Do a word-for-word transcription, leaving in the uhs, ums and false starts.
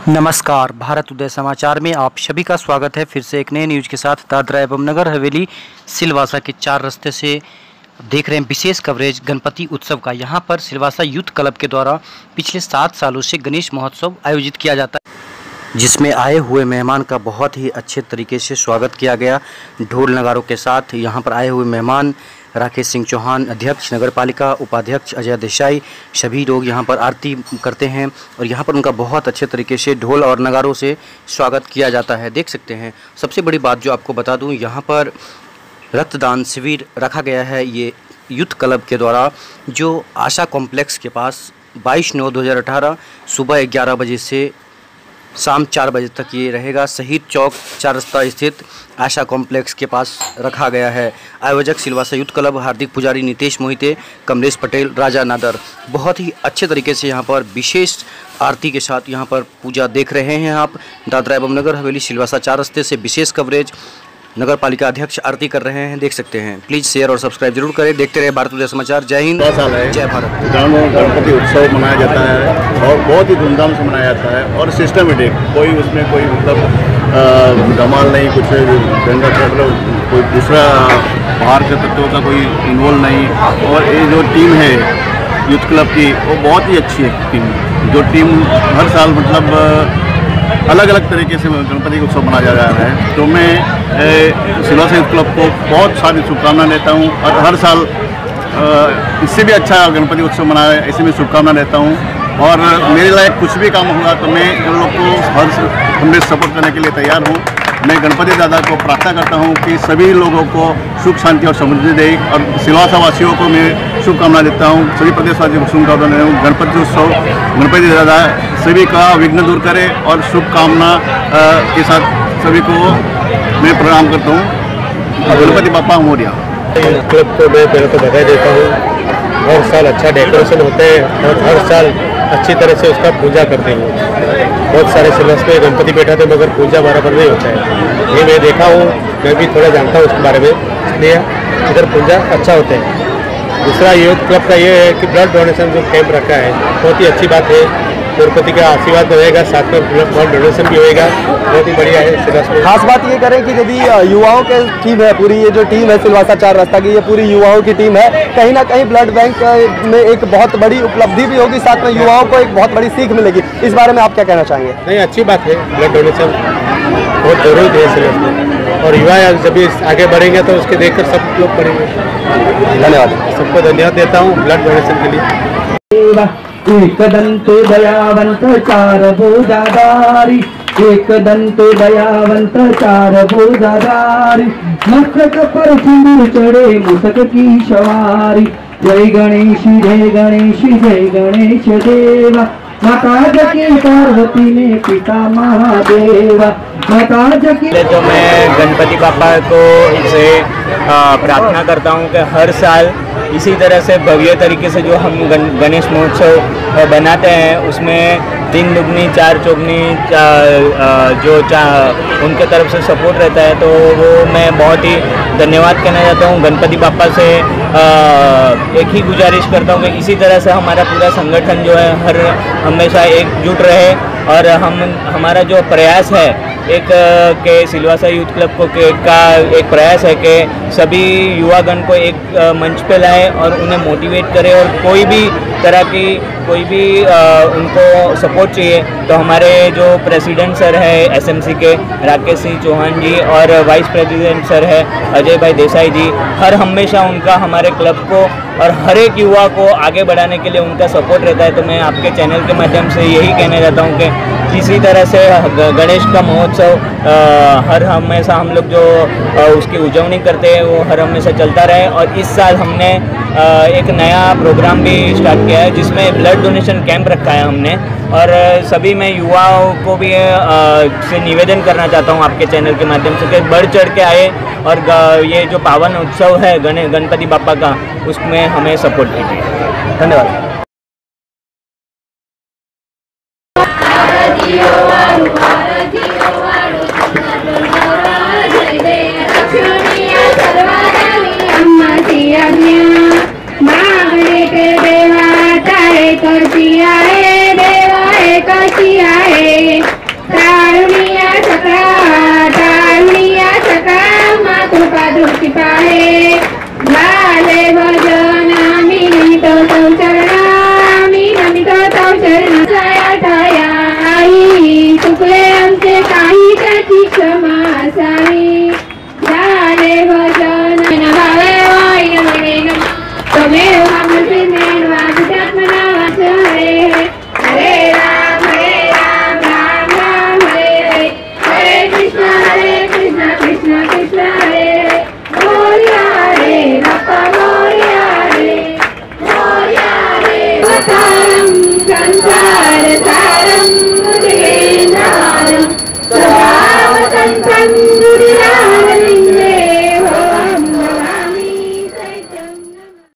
नमस्कार, भारत उदय समाचार में आप सभी का स्वागत है। फिर से एक नए न्यूज के साथ दादरा एवं नगर हवेली सिलवासा के चार रास्ते से देख रहे हैं विशेष कवरेज गणपति उत्सव का। यहां पर सिलवासा यूथ क्लब के द्वारा पिछले सात सालों से गणेश महोत्सव आयोजित किया जाता है, जिसमें आए हुए मेहमान का बहुत ही अच्छे तरीके से स्वागत किया गया। ढोल नगारों के साथ यहां पर आए हुए मेहमान राकेश सिंह चौहान, अध्यक्ष नगर पालिका, उपाध्यक्ष अजय देसाई, सभी लोग यहां पर आरती करते हैं और यहां पर उनका बहुत अच्छे तरीके से ढोल और नगारों से स्वागत किया जाता है। देख सकते हैं। सबसे बड़ी बात जो आपको बता दूं, यहां पर रक्तदान शिविर रखा गया है ये यूथ क्लब के द्वारा, जो आशा कॉम्प्लेक्स के पास बाईस नौ दो हज़ार अठारह सुबह ग्यारह बजे से शाम चार बजे तक ये रहेगा। शहीद चौक चार रास्ता स्थित आशा कॉम्प्लेक्स के पास रखा गया है। आयोजक सिलवासा यूथ क्लब, हार्दिक पुजारी, नितेश मोहिते, कमलेश पटेल, राजा नादर। बहुत ही अच्छे तरीके से यहाँ पर विशेष आरती के साथ यहाँ पर पूजा देख रहे हैं आप। दादरा एवं नगर हवेली सिलवासा चार रास्ते से विशेष कवरेज नगर पालिका अध्यक्ष आरती कर रहे हैं, देख सकते हैं। प्लीज़ शेयर और सब्सक्राइब जरूर करें। देखते रहे भारत उदय समाचार। जय हिंद, जय भारत। गाँव में गणपति उत्सव मनाया जाता है और बहुत ही धूमधाम से मनाया जाता है और सिस्टमेटिक, कोई उसमें कोई मतलब धमाल नहीं, कुछ गंगा मतलब कोई दूसरा बाहर के तत्वों का कोई इन्वॉल्व नहीं। और ये जो टीम है यूथ क्लब की, वो बहुत ही अच्छी है टीम। जो टीम हर साल मतलब अलग अलग तरीके से गणपति उत्सव मनाया जा रहा है, तो मैं सिलवासा यूथ क्लब को बहुत सारी शुभकामनाएं देता हूं और हर साल इससे भी अच्छा गणपति उत्सव मनाए, ऐसे में शुभकामनाएं देता हूं। और मेरे लायक कुछ भी काम होगा तो मैं उन लोग को हर हमेशा सपोर्ट करने के लिए तैयार हूं। मैं गणपति दादा को प्रार्थना करता हूं कि सभी लोगों को सुख शांति और समृद्धि दे, और सिलवासा वासियों को मैं शुभकामना देता हूं। सभी प्रदेशवासियों को शुभकामना देता हूं। गणपति उत्सव, गणपति दादा सभी का विघ्न दूर करे और शुभकामना के साथ सभी को मैं प्रणाम करता हूँ। गणपति बापा मोरिया। क्लब को मैं पहले तो बधाई देता हूँ। हर साल अच्छा डेकोरेशन होते हैं और हर साल अच्छी तरह से उसका पूजा करते हैं। बहुत सारे सिलवास में गणपति बैठा थे मगर पूजा बराबर नहीं होता है। ये मैं देखा हूँ, मैं भी थोड़ा जानता हूँ उसके बारे में, इसलिए इधर पूजा अच्छा होता है। दूसरा यूथ क्लब का ये है कि ब्लड डोनेशन जो कैंप रखा है, बहुत ही अच्छी बात है। गणपति का आशीर्वाद रहेगा, साथ में ब्लड डोनेशन भी होएगा, बहुत ही बढ़िया है। सिलवास में खास बात ये करें कि यदि युवाओं के टीम है, पूरी ये जो टीम है सिलवासा चार रास्ता की, ये पूरी युवाओं की टीम है। कहीं ना कहीं ब्लड बैंक में एक बहुत बड़ी उपलब्धि भी होगी, साथ में युवाओं को एक बहुत बड़ी सीख मिलेगी। इस बारे में आप क्या कहना चाहेंगे? नहीं, अच्छी बात है, ब्लड डोनेशन बहुत जरूरी है सिलवास में, और युवा जब भी आगे बढ़ेंगे तो उसके देखकर सब लोग बढ़ेंगे। धन्यवाद, सबको धन्यवाद देता हूँ ब्लड डोनेशन के लिए। एक दंत दयावंत चार भुजाधारी, एक दंत दयावंत चार भुजाधारी, मस्तक पर सिंदूर चढ़े मुसक की सवारी। जय गणेश जय गणेश जय गणेश देवा, माता जकी पार्वती ने पिता महादेवा, माता जकी। तो मैं गणपति पापा को इसे प्रार्थना करता हूँ कि हर साल इसी तरह से भव्य तरीके से जो हम गणेश महोत्सव बनाते हैं, उसमें तीन दुगनी चार चौगनी जो चा, उनके तरफ से सपोर्ट रहता है, तो वो मैं बहुत ही धन्यवाद कहना चाहता हूँ। गणपति पापा से आ, एक ही गुजारिश करता हूँ कि इसी तरह से हमारा पूरा संगठन जो है हर हमेशा एकजुट रहे, और हम हमारा जो प्रयास है एक के सिलवासा यूथ क्लब को के का एक प्रयास है कि सभी युवागण को एक मंच पे लाए और उन्हें मोटिवेट करें, और कोई भी तरह की कोई भी आ, उनको सपोर्ट चाहिए तो हमारे जो प्रेसिडेंट सर है एसएमसी के राकेश सिंह चौहान जी, और वाइस प्रेसिडेंट सर है अजय भाई देसाई जी, हर हमेशा उनका हमारे क्लब को और हर एक युवा को आगे बढ़ाने के लिए उनका सपोर्ट रहता है। तो मैं आपके चैनल के माध्यम से यही कहना चाहता हूँ कि इसी तरह से गणेश का महोत्सव हर हमेशा हम लोग जो उसकी उजवनी करते हैं वो हर हमेशा चलता रहे। और इस साल हमने एक नया प्रोग्राम भी स्टार्ट किया है, जिसमें ब्लड डोनेशन कैंप रखा है हमने, और सभी मैं युवाओं को भी से निवेदन करना चाहता हूँ आपके चैनल के माध्यम से कि बढ़ चढ़ के आए और ये जो पावन उत्सव है गणे गणपति बापा का, उसमें हमें सपोर्ट कीजिए। धन्यवाद। करती आहे देवा, कशी आहे क्षमा साई